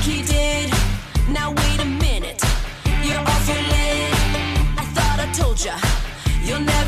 he did. Now wait a minute, you're awful lit. I thought I told ya, you'll never